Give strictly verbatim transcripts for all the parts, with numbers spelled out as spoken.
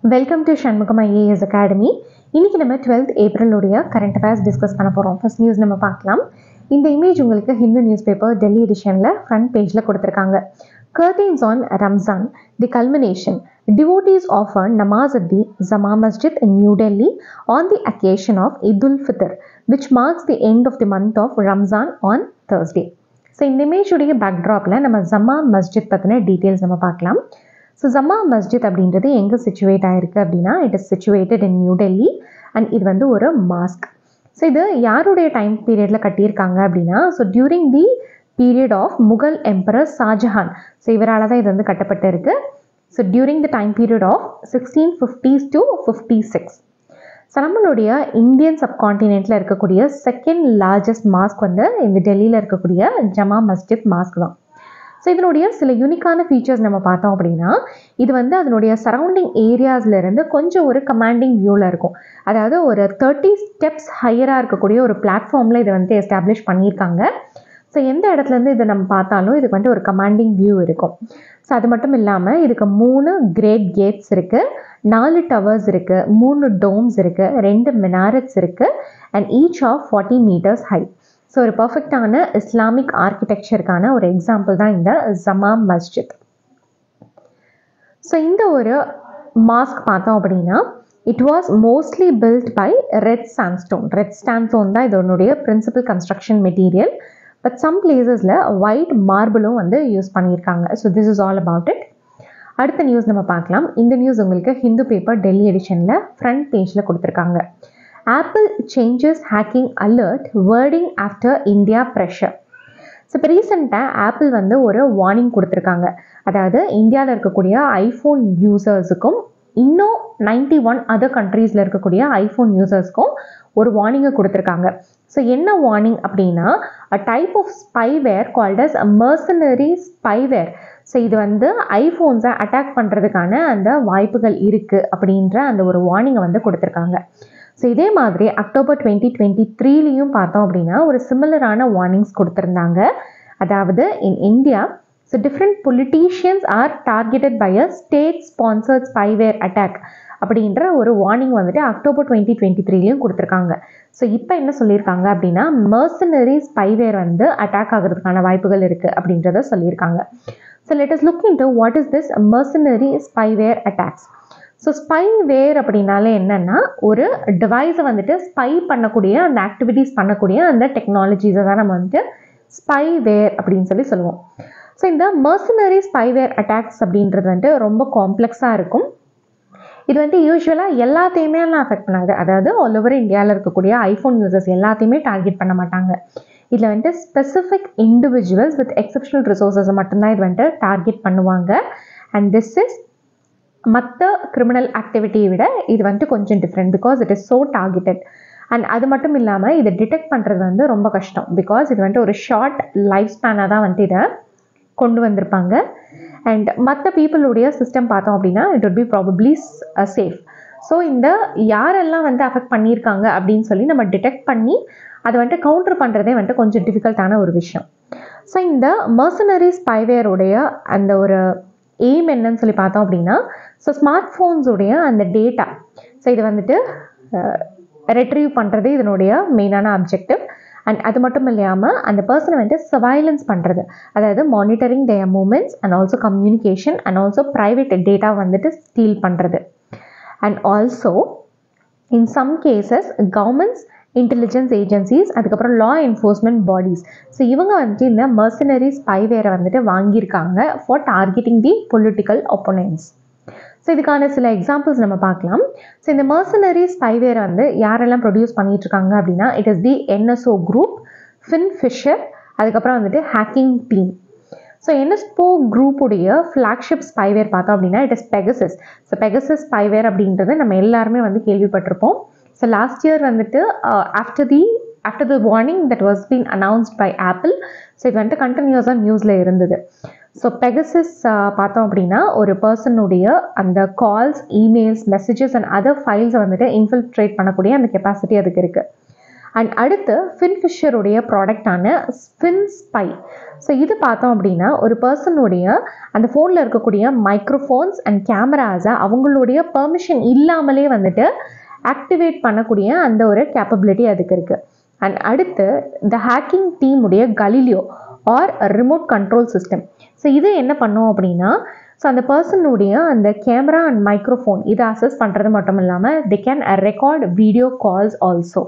Welcome to Shanmugam IAS academy. இன்றைக்கி நம்ம twelfth ஏப்ரலுடைய கரண்ட் அஃபேர்ஸ் டிஸ்கஸ் பண்ண போகிறோம். ஃபர்ஸ்ட் நியூஸ் நம்ம பார்க்கலாம். இந்த இமேஜ் உங்களுக்கு ஹிந்து நியூஸ் பேப்பர் டெல்லி எடிஷனில் ஃப்ரண்ட் பேஜில் கொடுத்துருக்காங்க. Curtains on Ramzan, the culmination. Devotees offer namaz at the Jama Masjid in New Delhi on the occasion of Eid ul-Fitr, which marks the end of the month of Ramzan on Thursday. So இந்த இமேஜுடைய பேக்ட்ராப்பில் நம்ம ஜமா மஸ்ஜித் பற்றின details நம்ம பார்க்கலாம். So Jama Masjid அப்படின்றது எங்கே situate ஆகிருக்கு அப்படின்னா, it is situated in New Delhi and இது வந்து ஒரு மாஸ்க். ஸோ இது யாருடைய டைம் பீரியடில் கட்டியிருக்காங்க அப்படின்னா, so during the period of Mughal emperor Shahjahan. So இவரால் தான் இது வந்து கட்டப்பட்டு இருக்கு. So during the time period of sixteen fifties to fifty six. So நம்மளுடைய இந்தியன் சப்கான்டினென்ட்டில் இருக்கக்கூடிய செகண்ட் லார்ஜஸ்ட் மாஸ்க் வந்து இந்த டெல்லியில் இருக்கக்கூடிய ஜமா மஸ்ஜித் மாஸ்க் தான். ஸோ இதனுடைய சில யூனிக்கான ஃபீச்சர்ஸ் நம்ம பார்த்தோம் அப்படின்னா, இது வந்து அதனுடைய சரௌண்டிங் ஏரியாஸ்லேருந்து கொஞ்சம் ஒரு கமாண்டிங் வியூவில் இருக்கும். அதாவது ஒரு தேர்ட்டி ஸ்டெப்ஸ் ஹையராக இருக்கக்கூடிய ஒரு பிளாட்ஃபார்மில் இதை வந்து எஸ்டாப்ளிஷ் பண்ணியிருக்காங்க. ஸோ எந்த இடத்துலேருந்து இதை நம்ம பார்த்தாலும் இதுக்கு வந்துட்டு ஒரு கமாண்டிங் வியூ இருக்கும். ஸோ அது மட்டும் இல்லாமல் இதுக்கு மூணு கிரேட் கேட்ஸ் இருக்குது, நாலு டவர்ஸ் இருக்குது, மூணு டோம்ஸ் இருக்குது, ரெண்டு மினாரட்ஸ் இருக்குது and each of forty metres high. So ஒரு பர்ஃபெக்டான இஸ்லாமிக் ஆர்கிடெக்சருக்கான ஒரு எக்ஸாம்பிள் தான் இந்த ஜமா மஸ்ஜித். ஸோ இந்த ஒரு மாஸ்க் பார்த்தோம் அப்படின்னா, it was mostly built by red sandstone. Red sandstone தான் இதனுடைய principal construction material. But some பிளேசஸில் ஒயிட் மார்பிளும் வந்து யூஸ் பண்ணியிருக்காங்க. So this is all about it. அடுத்த நியூஸ் நம்ம பார்க்கலாம். இந்த நியூஸ் உங்களுக்கு ஹிந்து பேப்பர் டெல்லி எடிஷனில் ஃப்ரண்ட் பேஜில் கொடுத்துருக்காங்க. Apple changes hacking alert wording after India pressure. So இப்போ ரீசெண்டாக ஆப்பிள் வந்து ஒரு வார்னிங் கொடுத்துருக்காங்க. அதாவது இந்தியாவில் இருக்கக்கூடிய ஐஃபோன் யூசர்ஸுக்கும் இன்னும் நைன்டி ஒன் அதர் கண்ட்ரீஸில் இருக்கக்கூடிய ஐஃபோன் யூசர்ஸ்க்கும் ஒரு வார்னிங்கை கொடுத்துருக்காங்க. ஸோ என்ன வார்னிங் அப்படின்னா, a type of spyware called as mercenary spyware. So இது வந்து ஐஃபோன்ஸை அட்டாக் பண்ணுறதுக்கான அந்த வாய்ப்புகள் இருக்குது அப்படின்ற அந்த ஒரு வார்னிங்கை வந்து கொடுத்துருக்காங்க. ஸோ இதே மாதிரி அக்டோபர் டுவெண்ட்டி டுவெண்ட்டி த்ரீலையும் பார்த்தோம் அப்படின்னா ஒரு சிமிலரான வார்னிங்ஸ் கொடுத்துருந்தாங்க. அதாவது in India, so different politicians are targeted by a state sponsored spyware attack அப்படின்ற ஒரு வார்னிங் வந்துட்டு அக்டோபர் டுவெண்ட்டி டுவெண்ட்டி த்ரீலையும் கொடுத்துருக்காங்க. ஸோ இப்போ என்ன சொல்லியிருக்காங்க அப்படின்னா, மர்சனரி ஸ்பைவேர் வந்து அட்டாக் ஆகிறதுக்கான வாய்ப்புகள் இருக்குது அப்படின்றத சொல்லியிருக்காங்க. So let us look into what is this mercenary spyware attacks. So spyware அப்படின்னாலே என்னென்னா, ஒரு டிவைஸை வந்துட்டு ஸ்பை பண்ணக்கூடிய அந்த ஆக்டிவிட்டீஸ் பண்ணக்கூடிய அந்த டெக்னாலஜிஸை தான் நம்ம வந்துட்டு ஸ்பைவேர் அப்படின்னு சொல்லி சொல்லுவோம். ஸோ இந்த மர்சனரி ஸ்பைவேர் அட்டாக்ஸ் அப்படின்றது வந்துட்டு ரொம்ப காம்ப்ளெக்ஸாக இருக்கும். இது வந்து யூஸ்வலாக எல்லாத்தையுமே எல்லாம் அஃபெக்ட் பண்ணாது. அதாவது ஆல் ஓவர் இந்தியாவில் இருக்கக்கூடிய ஐஃபோன் யூசர்ஸ் எல்லாத்தையுமே டார்கெட் பண்ண மாட்டாங்க. இதில் வந்துட்டு ஸ்பெசிஃபிக் இண்டிவிஜுவல்ஸ் வித் எக்ஸப்ஷனல் ரிசோர்ஸஸை மட்டும்தான் இது வந்துட்டு டார்கெட் பண்ணுவாங்க. அண்ட் திஸ் இஸ் மற்ற கிரிமினல் ஆக்டிவிட்டியை விட இது வந்துட்டு கொஞ்சம் different because it is so targeted. And அது மட்டும் இல்லாமல் இதை டிடெக்ட் பண்ணுறது வந்து ரொம்ப கஷ்டம் பிகாஸ் இது வந்துட்டு ஒரு ஷார்ட் லைஃப் ஸ்பேனாக தான் வந்துட்டு இதை கொண்டு வந்திருப்பாங்க. அண்ட் மற்ற பீப்புளுடைய சிஸ்டம் பார்த்தோம் அப்படின்னா it would be probably safe. So இந்த யாரெல்லாம் வந்து அஃபெக்ட் பண்ணியிருக்காங்க அப்படின்னு சொல்லி நம்ம டிடெக்ட் பண்ணி அதை வந்துட்டு கவுண்டர் பண்ணுறதே வந்துட்டு கொஞ்சம் டிஃபிகல்ட்டான ஒரு விஷயம். ஸோ இந்த மர்சனரி ஸ்பைவேருடைய அந்த ஒரு எய்ம் என்னன்னு சொல்லி பார்த்தோம் அப்படின்னா, ஸோ ஸ்மார்ட் ஃபோன்ஸுடைய அந்த டேட்டா, ஸோ இது வந்துட்டு ரெட்ரீவ் பண்ணுறது இதனுடைய மெயினான அப்ஜெக்டிவ். அண்ட் அது மட்டும் இல்லாமல் அந்த பர்சனை வந்துட்டு சர்வைலன்ஸ் பண்ணுறது, அதாவது monitoring their movements and also communication and also private data வந்துட்டு ஸ்டீல் பண்ணுறது. And also in some cases governments, intelligence agencies, அதுக்கப்புறம் லா என்ஃபோர்ஸ்மெண்ட் பாடிஸ், ஸோ இவங்க வந்துட்டு இந்த மர்சனரி ஸ்பைவேரை வந்துட்டு வாங்கியிருக்காங்க for targeting the political opponents. So இதுக்கான சில எக்ஸாம்பிள்ஸ் நம்ம பார்க்கலாம். ஸோ இந்த மர்சனரி ஸ்பைவேரை வந்து யாரெல்லாம் ப்ரொடியூஸ் பண்ணிகிட்ருக்காங்க அப்படின்னா, it is the NSO group, FinFisher, அதுக்கப்புறம் வந்துட்டு ஹேக்கிங் டீம். ஸோ என்எஸ்ஓ குரூப்புடைய ஃப்ளாக்ஷிப் ஸ்பைவேர் பார்த்தோம் அப்படின்னா it is Pegasus. So Pegasus spyware அப்படின்றது நம்ம எல்லாருமே வந்து கேள்விப்பட்டிருப்போம். ஸோ லாஸ்ட் இயர் வந்துட்டு after the after the warning that was been announced by Apple, so இது வந்துட்டு கண்டினியூஸாக நியூஸில் இருந்தது. ஸோ பெகசஸ் பார்த்தோம் அப்படின்னா ஒரு பர்சனுடைய அந்த calls, emails, messages and other ஃபைல்ஸை வந்துட்டு இன்ஃபில்ட்ரேட் பண்ணக்கூடிய அந்த கெப்பாசிட்டி அதுக்கு இருக்குது. அண்ட் அடுத்து ஃபின்ஃபிஷருடைய ப்ராடக்டான ஸ்பின் ஸ்பை. ஸோ இது பார்த்தோம் அப்படின்னா ஒரு பர்சனுடைய அந்த ஃபோனில் இருக்கக்கூடிய மைக்ரோஃபோன்ஸ் அண்ட் கேமராஸை அவங்களுடைய பெர்மிஷன் இல்லாமலே வந்துட்டு ஆக்டிவேட் பண்ணக்கூடிய அந்த ஒரு கேப்பபிலிட்டி அதுக்கு இருக்குது. அண்ட் அடுத்து த ஹேக்கிங் டீமுடைய Galileo or remote control system. So இது என்ன பண்ணோம் அப்படின்னா ஸோ அந்த பர்சனுடைய அந்த கேமரா அண்ட் மைக்ரோஃபோன் இதை அசஸ் பண்ணுறது மட்டும் இல்லாமல் they can record video calls also.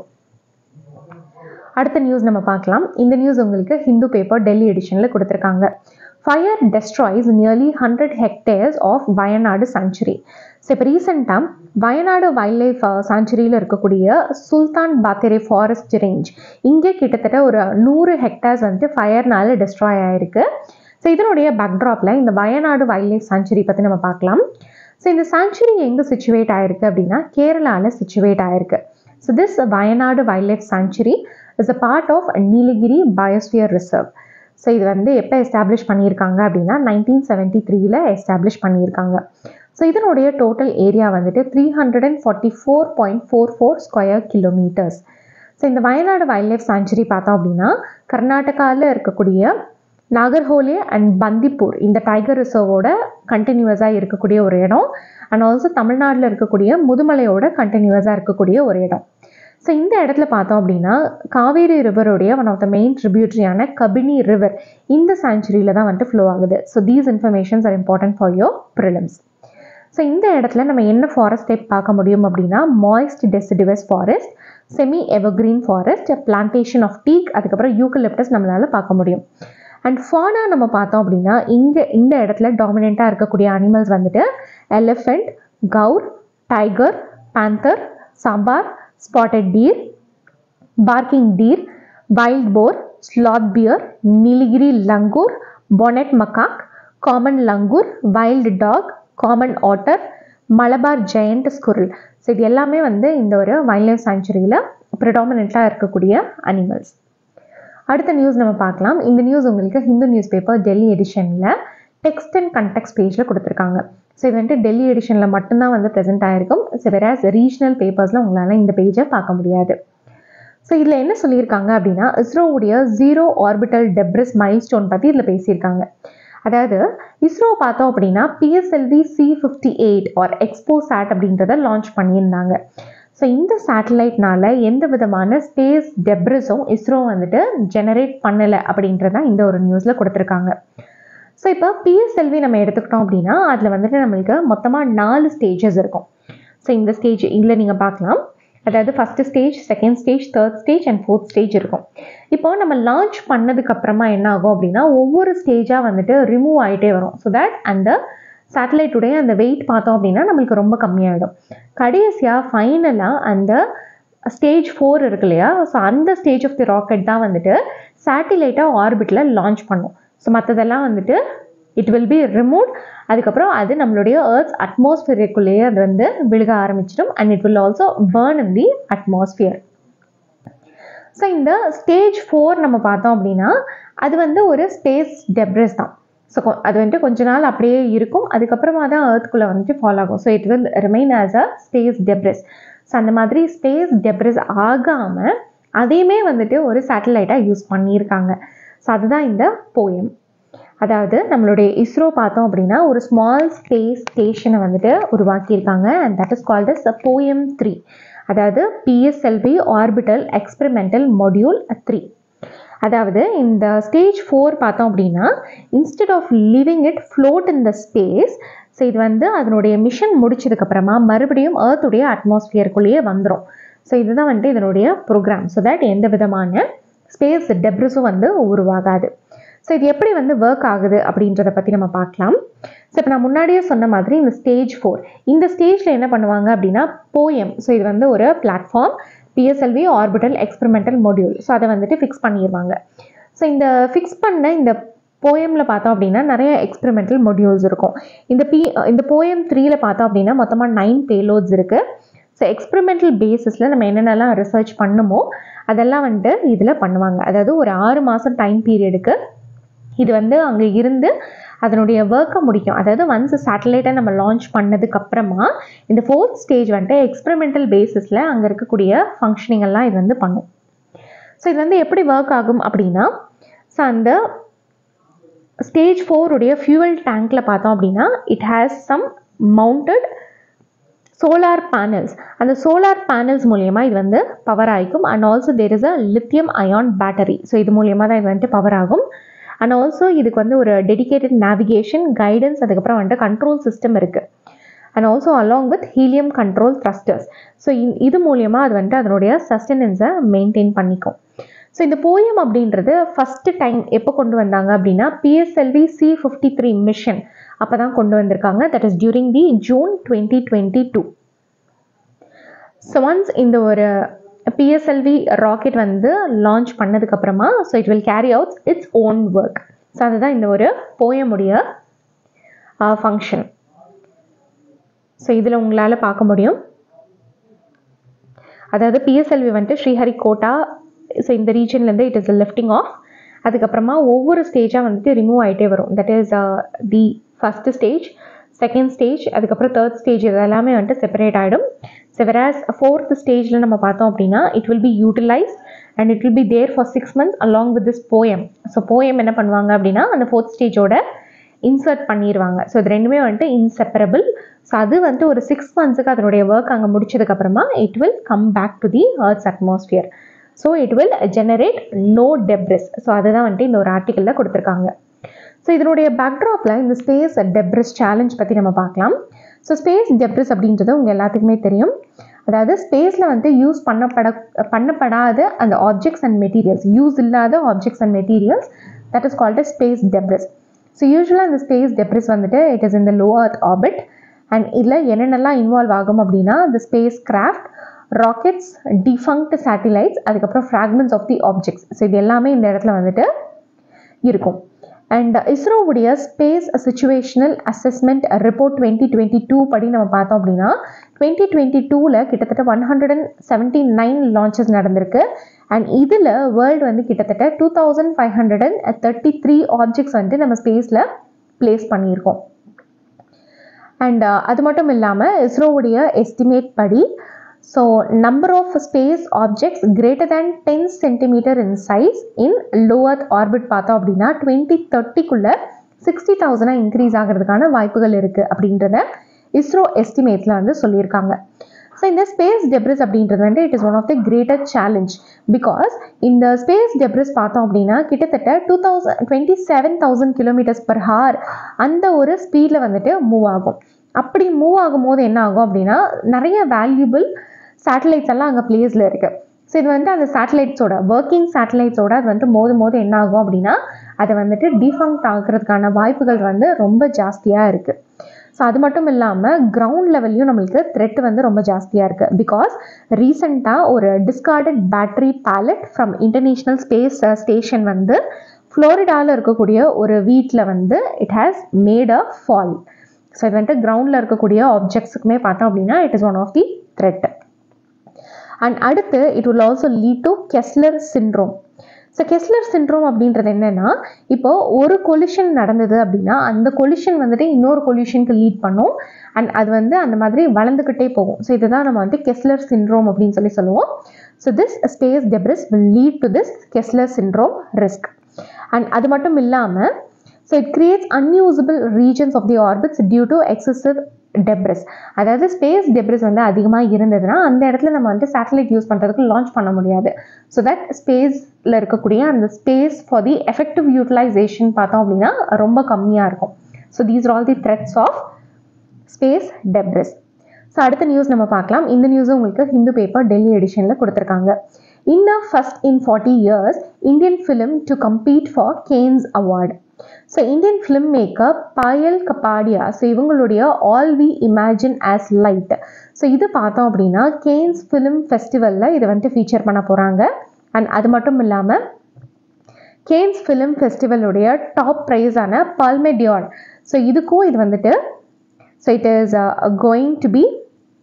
அடுத்த நியூஸ் நம்ம பார்க்கலாம். இந்த நியூஸ் உங்களுக்கு ஹிந்து பேப்பர் டெல்லி எடிஷனில் கொடுத்துருக்காங்க. Fire destroys nearly hundred hectares of Wayanad sanctuary. So இப்போ ரீசெண்டாக வயநாடு வைல்ட் லைஃப் சாங்சுரியில் இருக்கக்கூடிய சுல்தான் பாத்தேரே ஃபாரஸ்ட் ரேஞ்ச் இங்கே கிட்டத்தட்ட ஒரு நூறு ஹெக்டேர்ஸ் வந்துட்டு ஃபயர்னால டெஸ்ட்ராய் ஆகிருக்கு. ஸோ இதனுடைய பேக்ட்ராப்பில் இந்த வயநாடு வைல்ட் லைஃப் சாங்சுரி பற்றி நம்ம பார்க்கலாம். ஸோ இந்த சாங்சுரி எங்கே சிச்சுவேட் ஆகிருக்கு அப்படின்னா கேரளாவில் சிச்சுவேட் ஆகிருக்கு. So this Wayanad wild life sanctuary is a part of Nilgiri biosphere reserve. So இது வந்து எப்போ எஸ்டாப்ளிஷ் பண்ணியிருக்காங்க அப்படின்னா நைன்டீன் செவன்ட்டி த்ரீல எஸ்டாப்ளிஷ் பண்ணியிருக்காங்க. ஸோ இதனுடைய டோட்டல் ஏரியா வந்துட்டு three hundred and forty four point four four square kilometres. So இந்த வயநாடு வைல்ட் லைஃப் சாங்சுரி பார்த்தோம் அப்படின்னா கர்நாடகாவில் இருக்கக்கூடிய நாகர்ஹோலே அண்ட் பந்திப்பூர் இந்த டைகர் ரிசர்வோட கண்டினியூஸாக இருக்கக்கூடிய ஒரு இடம். அண்ட் ஆல்சோ தமிழ்நாட்டில் இருக்கக்கூடிய முதுமலையோட கண்டினியூஸாக இருக்கக்கூடிய ஒரு இடம். ஸோ இந்த இடத்துல பார்த்தோம் அப்படின்னா காவேரி ரிவருடைய ஒன் ஆஃப் த மெயின் ட்ரிபியூட்ரியான கபினி ரிவர் இந்த சாங்சுரியில் தான் வந்துட்டு ஃப்ளோ ஆகுது. So these informations are important for your prelims. So இந்த இடத்துல நம்ம என்ன ஃபாரஸ்ட் டைப் பார்க்க முடியும் அப்படின்னா moist deciduous forest, semi evergreen forest, plantation of teak, அதுக்கப்புறம் யூக்கலிப்டஸ் நம்மளால் பார்க்க முடியும். அண்ட் ஃபானா நம்ம பார்த்தோம் அப்படின்னா இங்கே இந்த இடத்துல டாமினண்ட்டாக இருக்கக்கூடிய அனிமல்ஸ் வந்துட்டு elephant, gaur, tiger, panther, sambar, spotted deer, barking deer, wild boar, sloth bear, Nilgiri langur, bonnet macaque, common langur, wild dog, common otter, Malabar giant squirrel. So இது எல்லாமே வந்து இந்த ஒரு வைல்ட் லைஃப் சாங்சுரியில் ப்ரிடாமினெண்ட்டாக இருக்கக்கூடிய அனிமல்ஸ். அடுத்த news நம்ம பார்க்கலாம். இந்த நியூஸ் உங்களுக்கு ஹிந்து நியூஸ் பேப்பர் டெல்லி எடிஷனில் டெக்ஸ்ட் அண்ட் கண்டெக்ஸ்ட் பேஜில் கொடுத்துருக்காங்க. ஸோ இது வந்துட்டு டெல்லி எடிஷனில் மட்டும்தான் வந்து ப்ரெசென்ட் ஆகிருக்கும். ஸோ வேறாஸ் ரீஜனல் பேப்பர்ஸில் உங்களால் இந்த பேஜை பார்க்க முடியாது. ஸோ இதில் என்ன சொல்லியிருக்காங்க அப்படின்னா இஸ்ரோவுடைய zero orbital debris milestone பற்றி இதில் பேசியிருக்காங்க. அதாவது இஸ்ரோ பார்த்தோம் அப்படின்னா PSLV C fifty eight or XPoSat அப்படின்றத லான்ச் பண்ணியிருந்தாங்க. ஸோ இந்த சேட்டலைட்னால எந்த விதமான ஸ்பேஸ் டெப்ரிஸும் இஸ்ரோ வந்துட்டு ஜெனரேட் பண்ணலை அப்படின்றதான் இந்த ஒரு நியூஸில் கொடுத்துருக்காங்க. ஸோ இப்போ பிஎஸ்எல்வி நம்ம எடுத்துக்கிட்டோம் அப்படின்னா அதில் வந்துட்டு நம்மளுக்கு மொத்தமாக நாலு ஸ்டேஜஸ் இருக்கும். ஸோ இந்த ஸ்டேஜ் இதில் நீங்கள் பார்க்கலாம். அதாவது first stage, second stage, third stage and fourth stage இருக்கும். இப்போ நம்ம லான்ச் பண்ணதுக்கப்புறமா என்ன ஆகும் அப்படின்னா ஒவ்வொரு ஸ்டேஜாக வந்துட்டு ரிமூவ் ஆகிட்டே வரும். ஸோ தட் அந்த சேட்டலைட்டுடைய அந்த வெயிட் பார்த்தோம் அப்படின்னா நம்மளுக்கு ரொம்ப கம்மியாகிடும். கடைசியாக ஃபைனலாக அந்த ஸ்டேஜ் ஃபோர் இருக்கு இல்லையா, ஸோ அந்த ஸ்டேஜ் ஆஃப் தி ராக்கெட் தான் வந்துட்டு சேட்டிலைட்டாக ஆர்பிட்டில் லான்ச் பண்ணும். ஸோ மற்றதெல்லாம் வந்துட்டு இட் வில் பி ரிமூவ். அதுக்கப்புறம் அது நம்மளுடைய எர்த்ஸ் அட்மாஸ்பியருக்குள்ளேயே அது வந்து விழுக ஆரம்பிச்சிடும். And it will also burn in the atmosphere. So இந்த ஸ்டேஜ் ஃபோர் நம்ம பார்த்தோம் அப்படின்னா அது வந்து ஒரு ஸ்பேஸ் டெப்ரிஸ் தான். ஸோ அது வந்துட்டு கொஞ்ச நாள் அப்படியே இருக்கும். அதுக்கப்புறமா தான் எர்த்துக்குள்ளே வந்துட்டு ஃபாலோ ஆகும். So it will remain as a space debris. So அந்த மாதிரி ஸ்பேஸ் டெப்ரிஸ் ஆகாமல் அதையுமே வந்துட்டு ஒரு சேட்டலைட்டாக யூஸ் பண்ணியிருக்காங்க. ஸோ அதுதான் இந்த போயம். அதாவது நம்மளுடைய இஸ்ரோ பார்த்தோம் அப்படின்னா ஒரு ஸ்மால் ஸ்பேஸ் ஸ்டேஷனை வந்துட்டு உருவாக்கியிருக்காங்க. And that is called as POEM three. அதாவது PSLV orbital experimental module three. அதாவது இந்த ஸ்டேஜ் ஃபோர் பார்த்தோம் அப்படின்னா instead of living it float in the space, so இது வந்து அதனுடைய மிஷன் முடிச்சதுக்கப்புறமா மறுபடியும் எர்த்துடைய அட்மாஸ்பியருக்குள்ளேயே வந்துடும். ஸோ இதுதான் வந்துட்டு இதனுடைய ப்ரோக்ராம். ஸோ தட் எந்த விதமான ஸ்பேஸ் டெப்ரிஸும் வந்து உருவாகாது. ஸோ இது எப்படி வந்து ஒர்க் ஆகுது அப்படின்றத பற்றி நம்ம பார்க்கலாம். ஸோ இப்போ நான் முன்னாடியே சொன்ன மாதிரி இந்த ஸ்டேஜ் ஃபோர் இந்த ஸ்டேஜில் என்ன பண்ணுவாங்க அப்படின்னா போயம், ஸோ இது வந்து ஒரு platform PSLV orbital experimental module, so அதை வந்துட்டு ஃபிக்ஸ் பண்ணிடுவாங்க. ஸோ இந்த ஃபிக்ஸ் பண்ண இந்த போயமில் பார்த்தோம் அப்படின்னா நிறைய எக்ஸ்பெரிமெண்டல் மொடியூல்ஸ் இருக்கும். இந்த பி இந்த போயம் த்ரீல பார்த்தோம் அப்படின்னா மொத்தமாக நைன் பேலோட்ஸ் இருக்குது. ஸோ எக்ஸ்பெரிமெண்டல் பேசிஸில் நம்ம என்னென்னலாம் ரிசர்ச் பண்ணுமோ அதெல்லாம் வந்துட்டு இதில் பண்ணுவாங்க. அதாவது ஒரு ஆறு மாதம் டைம் பீரியடுக்கு இது வந்து அங்கே இருந்து அதனுடைய ஒர்க்கை முடிக்கும். அதாவது ஒன்ஸ் சேட்டலைட்டை நம்ம லான்ச் பண்ணதுக்கப்புறமா இந்த ஃபோர்த் ஸ்டேஜ் வந்துட்டு எக்ஸ்பெரிமெண்டல் பேசிஸில் அங்கே இருக்கக்கூடிய ஃபங்க்ஷனிங் எல்லாம் இது வந்து பண்ணும். ஸோ இது வந்து எப்படி ஒர்க் ஆகும் அப்படின்னா, ஸோ அந்த ஸ்டேஜ் ஃபோர் உடைய ஃபியூவல் டேங்க்கில் பார்த்தோம் அப்படின்னா it has some mounted solar panels. அந்த சோலார் பேனல்ஸ் மூலியமாக இது வந்து பவர் ஆகிக்கும். And also there is a lithium ion battery. So இது மூலியமாக தான் இது வந்துட்டு பவர் ஆகும். அண்ட் ஆல்சோ இதுக்கு வந்து ஒரு டெடிகேட்டட் நேவிகேஷன், கைடன்ஸ், அதுக்கப்புறம் வந்துட்டு கண்ட்ரோல் சிஸ்டம் இருக்குது. And also along with helium control thrusters. So இது மூலியமாக அது வந்துட்டு அதனுடைய சஸ்டெனன்ஸை மெயின்டைன் பண்ணிக்கும். ஸோ இந்த போயம் அப்படின்றது ஃபஸ்ட்டு டைம் எப்போ கொண்டு வந்தாங்க அப்படின்னா PSLV C fifty three mission அப்போ தான் கொண்டு வந்திருக்காங்க. That is during the June twenty twenty two. So once இந்த ஒரு பிஎஸ்எல்வி ராக்கெட் வந்து லான்ச் பண்ணதுக்கப்புறமா so it will carry out its own work. So அதுதான் இந்த ஒரு போயமுடைய ஃபங்க்ஷன். ஸோ இதில் உங்களால் பார்க்க முடியும். அதாவது பிஎஸ்எல்வி வந்துட்டு ஸ்ரீஹரிகோட்டா, ஸோ இந்த ரீஜன்லேருந்து இட் இஸ் லிஃப்டிங் ஆஃப். அதுக்கப்புறமா ஒவ்வொரு ஸ்டேஜாக வந்துட்டு ரிமூவ் ஆகிட்டே வரும். That is the first stage, second stage, அதுக்கப்புறம் தேர்ட் ஸ்டேஜ், இது எல்லாமே வந்துட்டு செப்பரேட் ஆகிடும். ஸோ வெராஸ் ஃபோர்த் ஸ்டேஜில் நம்ம பார்த்தோம் அப்படின்னா it will be utilise and it will be there for six months along with this POEM. So POEM என்ன பண்ணுவாங்க அப்படின்னா அந்த ஃபோர்த் ஸ்டேஜோட இன்சர்ட் பண்ணிடுவாங்க. ஸோ இது ரெண்டுமே வந்துட்டு இன்செப்பரபிள். ஸோ அது வந்துட்டு ஒரு சிக்ஸ் மந்த்ஸுக்கு அதனுடைய ஒர்க் அங்கே முடிச்சதுக்கப்புறமா it will come back to the earth's atmosphere. So it will generate no debris. So அதுதான் வந்துட்டு இந்த ஒரு ஆர்டிக்கலில் கொடுத்துருக்காங்க. ஸோ இதனுடைய பேக்ட்ராப்பில் இந்த ஸ்பேஸ் டெப்ரிஸ் சேலஞ்ச் பற்றி நம்ம பார்க்கலாம். ஸோ ஸ்பேஸ் டெப்ரிஸ் அப்படின்றது உங்கள் எல்லாத்துக்குமே தெரியும். அதாவது ஸ்பேஸில் வந்து யூஸ் பண்ணப்பட பண்ணப்படாத அந்த ஆப்ஜெக்ட்ஸ் அண்ட் மெட்டீரியல்ஸ், யூஸ் இல்லாத objects and materials, that is called as space debris. So யூஸ்வலாக இந்த ஸ்பேஸ் டெப்ரிஸ் வந்துட்டு it is in the low earth orbit. And இதில் என்னென்னலாம் இன்வால்வ் ஆகும் அப்படின்னா இந்த space craft, rockets, defunct satellites, அதுக்கப்புறம் fragments of the objects. So இது எல்லாமே இந்த இடத்துல வந்துட்டு இருக்கும். அண்ட் இஸ்ரோவுடைய space situational assessment report twenty twenty two படி நம்ம பார்த்தோம் அப்படின்னா டுவெண்ட்டி டுவெண்ட்டி டூவில் கிட்டத்தட்ட one hundred and seventy nine launches நடந்திருக்கு. அண்ட் இதில் வேர்ல்டு வந்து கிட்டத்தட்ட two thousand five hundred and thirty three objects வந்துட்டு நம்ம ஸ்பேஸில் பிளேஸ் பண்ணியிருக்கோம். அண்ட் அது மட்டும் இல்லாமல் இஸ்ரோவுடைய எஸ்டிமேட் படி so number of space objects greater than ten centimetre in size in low earth orbit பார்த்தோம் அப்படின்னா டுவெண்ட்டி தேர்ட்டிக்குள்ளே சிக்ஸ்டி தௌசண்டாக இன்க்ரீஸ் ஆகிறதுக்கான வாய்ப்புகள் இருக்குது அப்படின்றத இஸ்ரோ எஸ்டிமேட்ஸில் வந்து சொல்லியிருக்காங்க. ஸோ இந்த ஸ்பேஸ் டெப்ரிஸ் அப்படின்றது வந்து it is one of the greater challenge. Because இந்த ஸ்பேஸ் டெப்ரிஸ் பார்த்தோம் அப்படின்னா கிட்டத்தட்ட two thousand twenty seven thousand kilometres per hour அந்த ஒரு ஸ்பீடில் வந்துட்டு மூவ் ஆகும். அப்படி மூவ் ஆகும் போது என்ன ஆகும் அப்படின்னா நிறைய வேல்யூபிள் சேட்டலைட்ஸ் எல்லாம் அங்கே பிளேஸில் இருக்குது. ஸோ இது வந்துட்டு அந்த சேட்டலைட்ஸோட ஒர்க்கிங் சேட்டலைட்ஸோட அது வந்துட்டு மோதும் போது என்ன ஆகும் அப்படின்னா அதை வந்துட்டு டிஃபங்க்ட் ஆகிறதுக்கான வாய்ப்புகள் வந்து ரொம்ப ஜாஸ்தியாக இருக்குது. ஸோ அது மட்டும் இல்லாமல் கிரவுண்ட் லெவல்லையும் நம்மளுக்கு த்ரெட் வந்து ரொம்ப ஜாஸ்தியாக இருக்குது. பிகாஸ் ரீசெண்டாக ஒரு discarded battery pallet from international space station வந்து ஃப்ளோரிடாவில் இருக்கக்கூடிய ஒரு வீட்டில் வந்து it has made a fall. So இது வந்துட்டு கிரவுண்டில் இருக்கக்கூடிய ஆப்ஜெக்ட்ஸுக்குமே பார்த்தோம் அப்படின்னா it is one of the threat. And அடுத்து it will also lead to Kessler syndrome. So Kessler syndrome அப்படின்றது என்னென்னா இப்போது ஒரு கொலிஷன் நடந்தது அப்படின்னா அந்த கொலிஷன் வந்துட்டு இன்னொரு கொலிஷனுக்கு லீட் பண்ணும். அண்ட் அது வந்து அந்த மாதிரி வளர்ந்துக்கிட்டே போகும். ஸோ இதுதான் நம்ம வந்து கெஸ்லர் சிண்ட்ரோம் அப்படின்னு சொல்லி சொல்லுவோம். So this space debris will lead to this Kessler syndrome risk. And அது மட்டும் இல்லாமல் so it creates unusable regions of the orbits due to excessive debris. அதாவது ஸ்பேஸ் டெப்ரிஸ் வந்து அதிகமாக இருந்ததுன்னா அந்த இடத்துல நம்ம வந்து சேட்டலைட் யூஸ் பண்ணுறதுக்கு லான்ச் பண்ண முடியாது. ஸோ தட் ஸ்பேஸில் இருக்கக்கூடிய அந்த space for the effective utilisation பார்த்தோம் அப்படின்னா ரொம்ப கம்மியாக இருக்கும். So these are all the threats of space debris. So அடுத்த நியூஸ் நம்ம பார்க்கலாம். இந்த நியூஸும் உங்களுக்கு ஹிந்து பேப்பர் டெல்லி எடிஷனில் கொடுத்துருக்காங்க. In the first in forty years, Indian film to compete for Cannes Award. So Indian film maker Payal Kapadia, so இவங்களுடைய all we imagine as light, so இது பார்த்தோம் அப்படின்னா கேன்ஸ் ஃபிலிம் ஃபெஸ்டிவலில் இதை வந்துட்டு ஃபீச்சர் பண்ண போகிறாங்க. அண்ட் அது மட்டும் இல்லாமல் கேன்ஸ் ஃபிலிம் ஃபெஸ்டிவலுடைய டாப் ப்ரைஸான பால்மே டியோர், ஸோ இதுக்கும் இது வந்துட்டு so it is going to be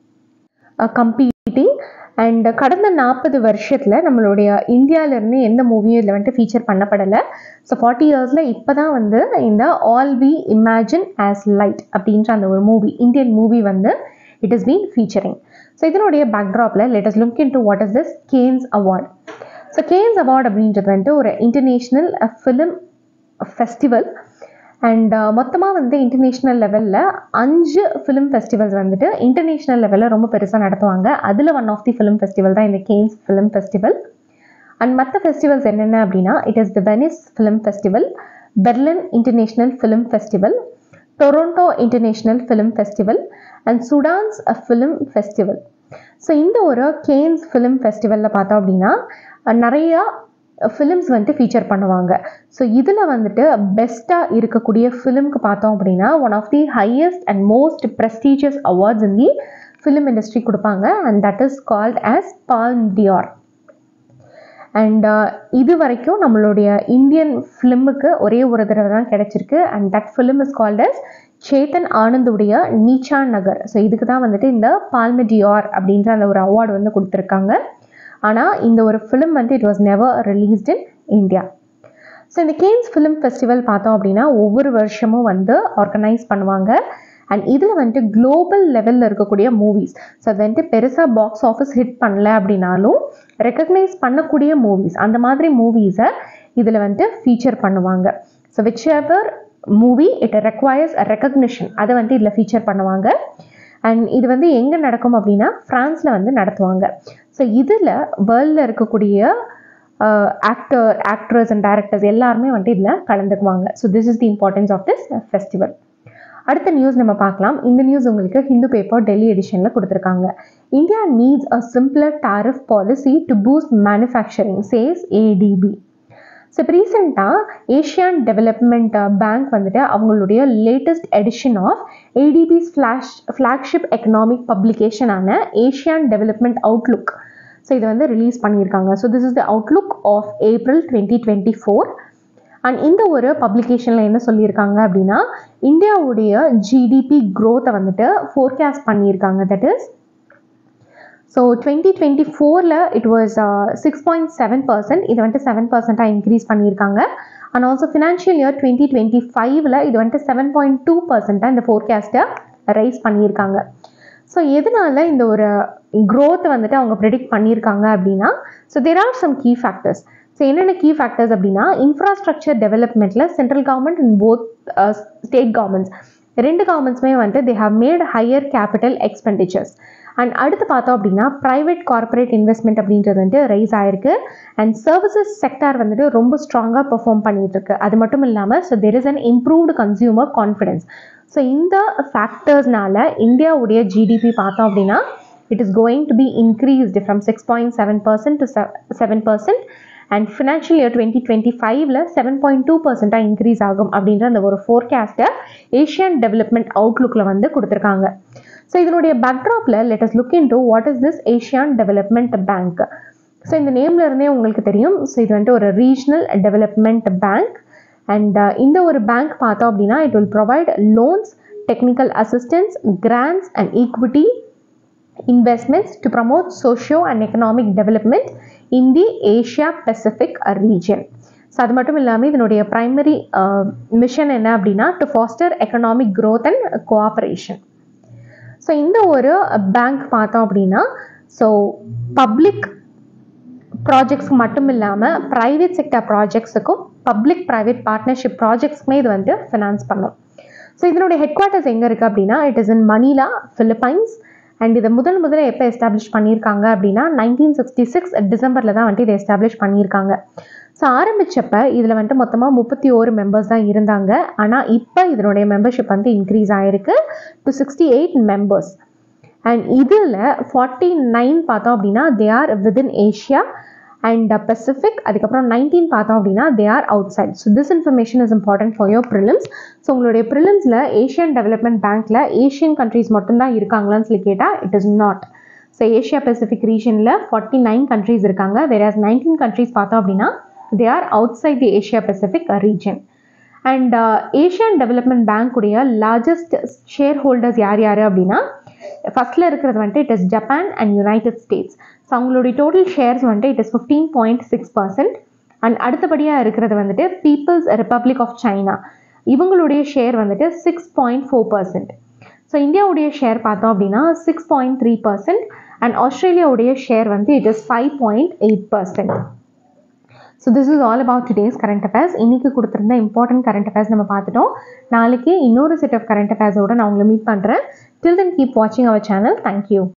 competing. And கடந்த நாற்பது வருஷத்தில் நம்மளுடைய இந்தியாவிலேருந்து எந்த மூவியும் இதில் வந்துட்டு ஃபீச்சர் பண்ணப்படலை. ஸோ ஃபார்ட்டி இயர்ஸில் இப்போ தான் வந்து இந்த all we imagine as light அப்படின்ற அந்த ஒரு மூவி, இந்தியன் மூவி வந்து it is been featuring. So இதனுடைய பேக்ட்ராப்பில் let us look into what is this Cannes award. So Cannes award அப்படின்றது வந்துட்டு ஒரு இன்டர்நேஷ்னல் ஃபிலிம் ஃபெஸ்டிவல். அண்ட் மொத்தமாக வந்து இன்டர்நேஷ்னல் லெவலில் அஞ்சு ஃபிலிம் ஃபெஸ்டிவல்ஸ் வந்துட்டு இன்டர்நேஷ்னல் லெவலில் ரொம்ப பெருசாக நடத்துவாங்க. அதில் one of the film festival தான் இந்த கேன்ஸ் ஃபிலிம் ஃபெஸ்டிவல். அண்ட் மற்ற ஃபெஸ்டிவல்ஸ் என்னென்ன அப்படின்னா, it is the Venice film festival, Berlin international film festival, Toronto international film festival and Sundance film festival. So இந்த ஒரு கேன்ஸ் ஃபிலிம் ஃபெஸ்டிவலில் பார்த்தோம் அப்படின்னா நிறையா ஃபிலிம்ஸ் வந்துட்டு ஃபீச்சர் பண்ணுவாங்க. ஸோ இதில் வந்துட்டு பெஸ்ட்டாக இருக்கக்கூடிய ஃபிலிம்க்கு பார்த்தோம் அப்படின்னா one of the highest and most prestigious awards in the film industry கொடுப்பாங்க. And that is called as Palme d'Or. And இது வரைக்கும் நம்மளுடைய இந்தியன் ஃபிலிமுக்கு ஒரே ஒரு தடவை தான் கிடைச்சிருக்கு. And that film is called as Chetan ஆனந்துடைய நீச்சான் நகர். ஸோ இதுக்கு தான் வந்துட்டு இந்த பால்ம் டியோர் அப்படின்ற அந்த ஒரு அவார்டு வந்து கொடுத்துருக்காங்க. ஆனால் இந்த ஒரு ஃபிலிம் வந்து it was never released in India. So இந்த கேன்ஸ் ஃபிலிம் ஃபெஸ்டிவல் பார்த்தோம் அப்படின்னா ஒவ்வொரு வருஷமும் வந்து ஆர்கனைஸ் பண்ணுவாங்க. அண்ட் இதில் வந்துட்டு குளோபல் லெவலில் இருக்கக்கூடிய மூவிஸ், ஸோ அது வந்துட்டு பெருசாக பாக்ஸ் ஆஃபீஸ் ஹிட் பண்ணல அப்படின்னாலும் ரெக்கக்னைஸ் பண்ணக்கூடிய மூவிஸ், அந்த மாதிரி மூவிஸை இதில் வந்துட்டு ஃபீச்சர் பண்ணுவாங்க. So whichever movie it requires a recognition, அதை வந்து இதில் ஃபீச்சர் பண்ணுவாங்க. அண்ட் இது வந்து எங்கே நடக்கும் அப்படின்னா ஃப்ரான்ஸில் வந்து நடத்துவாங்க. ஸோ இதில் வேர்ல்டில் இருக்கக்கூடிய ஆக்டர் ஆக்ட்ரஸ் அண்ட் டைரக்டர்ஸ் எல்லாருமே வந்துட்டு இதில் கலந்துக்குவாங்க. So this is the importance of this festival. அடுத்த நியூஸ் நம்ம பார்க்கலாம். இந்த நியூஸ் உங்களுக்கு ஹிந்து பேப்பர் டெல்லி எடிஷனில் கொடுத்துருக்காங்க. India needs a simpler tariff policy to boost manufacturing, says ADB. So இப்போ ரீசெண்டாக ஏஷியன் டெவலப்மெண்ட் பேங்க் வந்துட்டு அவங்களுடைய latest edition of ADB's flash flagship economic பப்ளிகேஷனான ஏஷியன் டெவலப்மெண்ட் அவுட்லுக், ஸோ இதை வந்து ரிலீஸ் பண்ணியிருக்காங்க. So this is the outlook of April twenty twenty four. And இந்த ஒரு பப்ளிகேஷனில் என்ன சொல்லியிருக்காங்க அப்படின்னா இந்தியாவுடைய ஜிடிபி க்ரோத்தை வந்துட்டு ஃபோர்காஸ்ட் பண்ணியிருக்காங்க. That is so twenty twenty ஃபோரில் it was six point seven percent, இது வந்துட்டு செவன் பர்சன்ட்டாக இன்க்ரீஸ் பண்ணியிருக்காங்க. And also financial year twenty twenty ஃபைவ்ல இது வந்துட்டு செவன் பாயிண்ட் டூ பர்சன்ட்டாக இந்த ஃபோர்காஸ்ட்டை ரைஸ் பண்ணியிருக்காங்க. ஸோ எதனால இந்த ஒரு க்ரோத்தை வந்துட்டு அவங்க ப்ரெடிக்ட் பண்ணியிருக்காங்க அப்படின்னா, so there are some key factors. So என்னென்ன கீ ஃபேக்டர்ஸ் அப்படின்னா இன்ஃப்ராஸ்ட்ரக்சர் டெவலப்மெண்ட்டில் central government and both state governments ரெண்டு கவர்மெண்ட்ஸுமே வந்துட்டு they have made higher capital expenditures. And அடுத்து பார்த்தோம் அப்படின்னா ப்ரைவேட் கார்பரேட் இன்வெஸ்ட்மெண்ட் அப்படின்றது வந்துட்டு ரைஸ் ஆயிருக்கு. அண்ட் சர்வீசஸ் செக்டார் வந்துட்டு ரொம்ப ஸ்ட்ராங்காக பெர்ஃபார்ம் பண்ணிட்டு இருக்கு. அது மட்டும் இல்லாமல் so there is an improved consumer confidence. So இந்த ஃபேக்டர்ஸ்னால இந்தியாவுடைய ஜிடிபி பார்த்தோம் அப்படின்னா it is going to be increased from six point seven percent to seven percent and financial year twenty twenty ஃபைவ்ல செவன் பாயிண்ட் டூ பர்சன்ட்டாக increase ஆகும் அப்படின்ற அந்த ஒரு ஃபோர்காஸ்ட்டை ஏஷியன் டெவலப்மெண்ட் அவுட்லுக்கில் வந்து கொடுத்துருக்காங்க. ஸோ இதனுடைய பேக்ட்ராப்பில் let us look into what is this Asian development bank. So இந்த நேம்ல இருந்தே உங்களுக்கு தெரியும். ஸோ இது வந்துட்டு ஒரு ரீஜனல் டெவலப்மெண்ட் பேங்க். அண்ட் இந்த ஒரு பேங்க் பார்த்தோம் அப்படின்னா it will provide loans, technical assistance, grants and equity investments to promote socio and economic development in the Asia Pacific region. So அது மட்டும் இல்லாமல் இதனுடைய ப்ரைமரி மிஷன் என்ன அப்படின்னா to foster economic growth and cooperation. So இந்த ஒரு bank பார்த்தோம் அப்படின்னா ஸோ பப்ளிக் ப்ராஜெக்ட்ஸ்க்கு மட்டும் இல்லாமல் ப்ரைவேட் செக்டர் ப்ராஜெக்ட்ஸுக்கும் பப்ளிக் ப்ரைவேட் பார்ட்னர்ஷிப் ப்ராஜெக்ட்ஸ்க்குமே இது வந்து ஃபினான்ஸ் பண்ணும். ஸோ இதனுடைய ஹெட் குவார்ட்டர்ஸ் எங்கே இருக்குது அப்படின்னா it is in Manila, Philippines. And இதை முதல் முதல்ல எப்போ எஸ்டாப்ளிஷ் பண்ணியிருக்காங்க அப்படின்னா நைன்டீன் சிக்ஸ்டி சிக்ஸ் டிசம்பரில் தான் வந்துட்டு இதை எஸ்டாப்ளிஷ் பண்ணியிருக்காங்க. ஸோ ஆரம்பித்தப்போ இதில் வந்துட்டு மொத்தமாக முப்பத்தி ஓரு மெம்பர்ஸ் தான் இருந்தாங்க. ஆனால் இப்போ இதனுடைய மெம்பர்ஷிப் வந்து இன்க்ரீஸ் ஆகிருக்கு to sixty eight members. And இதில் ஃபார்ட்டி நைன் பார்த்தோம் அப்படின்னா they are within Asia and Pacific. அதுக்கப்புறம் நைன்டீன் பார்த்தோம் அப்படின்னா they are outside. So this information is important for your prelims. So உங்களுடைய ப்ரிலிம்ஸில் ஏஷியன் டெவலப்மெண்ட் பேங்க்கில் ஏஷியன் கண்ட்ரீஸ் மட்டும்தான் இருக்காங்களான்னு சொல்லி கேட்டால் it is not. So Asia Pacific ரீஜனில் ஃபார்ட்டி நைன் கண்ட்ரீஸ் இருக்காங்க. வேறாஸ் நைன்டீன் கண்ட்ரீஸ் பார்த்தோம் அப்படின்னா they are outside the Asia Pacific region. And Asian development பேங்க்குடைய லார்ஜஸ்ட் ஷேர் ஹோல்டர்ஸ் யார் யார் அப்படின்னா ஃபர்ஸ்ட்ல இருக்கிறது வந்துட்டு it is Japan and United States. So அவங்களுடைய டோட்டல் ஷேர்ஸ் வந்துட்டு it is fifteen point six percent. And அடுத்தபடியாக இருக்கிறது வந்துட்டு பீப்புள்ஸ் ரிப்பப்ளிக் ஆஃப் சைனா, இவங்களுடைய ஷேர் வந்துட்டு six point four percent. So இந்தியாவுடைய ஷேர் பார்த்தோம் அப்படின்னா six point three percent. And ஆஸ்திரேலியாவுடைய ஷேர் வந்து it is five point eight percent. So this is all about today's current affairs. இன்றைக்கி கொடுத்துருந்த important current affairs நம்ம பார்த்துட்டோம். நாளைக்கு இன்னொரு செட் ஆஃப் கரண்ட் அஃபேர்ஸோடு நான் உங்களை மீட் பண்ணுறேன். டில் தென் கீப் வாட்சிங் அவர் சேனல். தேங்க்யூ.